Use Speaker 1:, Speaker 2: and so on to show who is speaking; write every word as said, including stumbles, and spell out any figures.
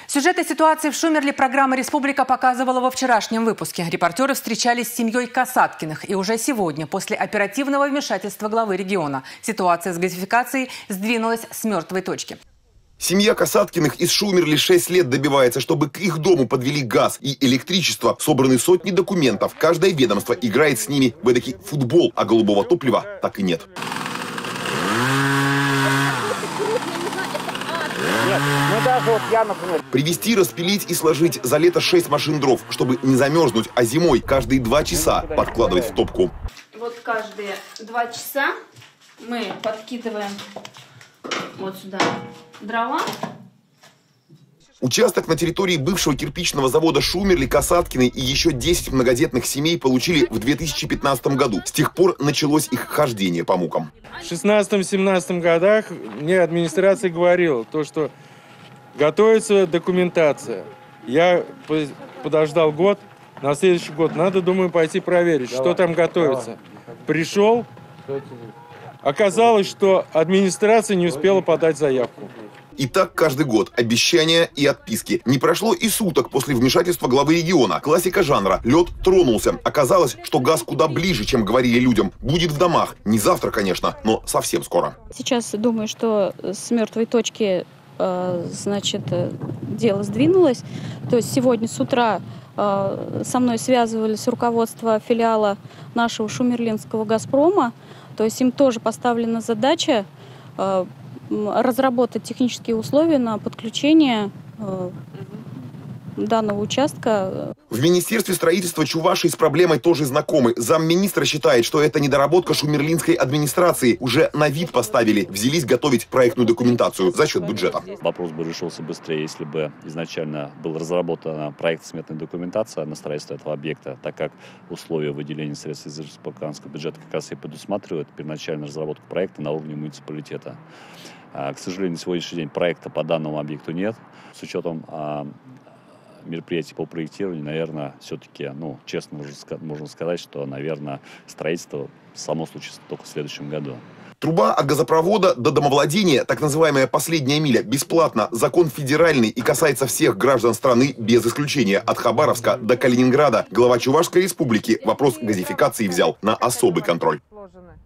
Speaker 1: Сюжеты ситуации в Шумерле программа «Республика» показывала во вчерашнем выпуске. Репортеры встречались с семьей Касаткиных. И уже сегодня, после оперативного вмешательства главы региона, ситуация с газификацией сдвинулась с мертвой точки.
Speaker 2: Семья Касаткиных из Шумерли шесть лет добивается, чтобы к их дому подвели газ и электричество. Собраны сотни документов. Каждое ведомство играет с ними в эдакий футбол, а голубого топлива так и нет.
Speaker 3: Нет, ну даже вот я, например...
Speaker 2: Привезти, распилить и сложить за лето шесть машин дров, чтобы не замерзнуть, а зимой каждые два часа подкладывать в топку.
Speaker 4: Вот каждые два часа мы подкидываем вот сюда дрова.
Speaker 2: Участок на территории бывшего кирпичного завода Шумерли Касаткины и еще десять многодетных семей получили в две тысячи пятнадцатом году. С тех пор началось их хождение по мукам.
Speaker 5: В шестнадцатом-семнадцатом годах мне администрация говорила, то, что готовится документация. Я подождал год, на следующий год надо, думаю, пойти проверить, давай, что там готовится. Давай. Пришел, оказалось, что администрация не успела подать заявку.
Speaker 2: И так каждый год. Обещания и отписки. Не прошло и суток после вмешательства главы региона. Классика жанра. Лед тронулся. Оказалось, что газ куда ближе, чем говорили людям. Будет в домах. Не завтра, конечно, но совсем скоро.
Speaker 6: Сейчас думаю, что с мертвой точки, значит, дело сдвинулось. То есть сегодня с утра со мной связывались руководство филиала нашего шумерлинского «Газпрома». То есть им тоже поставлена задача разработать технические условия на подключение э, данного участка.
Speaker 2: В Министерстве строительства Чувашии с проблемой тоже знакомы. Замминистра считает, что это недоработка шумерлинской администрации. Уже на вид поставили, взялись готовить проектную документацию за счет бюджета.
Speaker 7: Вопрос бы решился быстрее, если бы изначально был разработан проект сметной документации на строительство этого объекта, так как условия выделения средств из республиканского бюджета как раз и предусматривают первоначальную разработку проекта на уровне муниципалитета. К сожалению, на сегодняшний день проекта по данному объекту нет. С учетом а, мероприятий по проектированию, наверное, все-таки, ну, честно можно сказать, что, наверное, строительство само случится только в следующем году.
Speaker 2: Труба от газопровода до домовладения, так называемая последняя миля, бесплатно. Закон федеральный и касается всех граждан страны без исключения. От Хабаровска до Калининграда. Глава Чувашской республики вопрос газификации взял на особый контроль.